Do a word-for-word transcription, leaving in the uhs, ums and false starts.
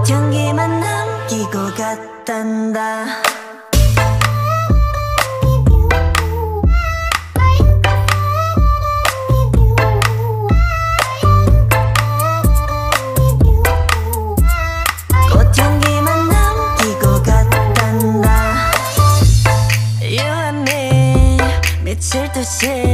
꽃향기만 남기고 갔단다. 꽃향기만 남기고 갔단다. You and me 미칠 듯이